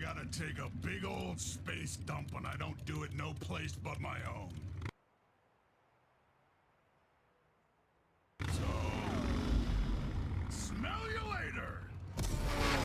gotta take a big old space dump and I don't do it no place but my own. So, smell you later!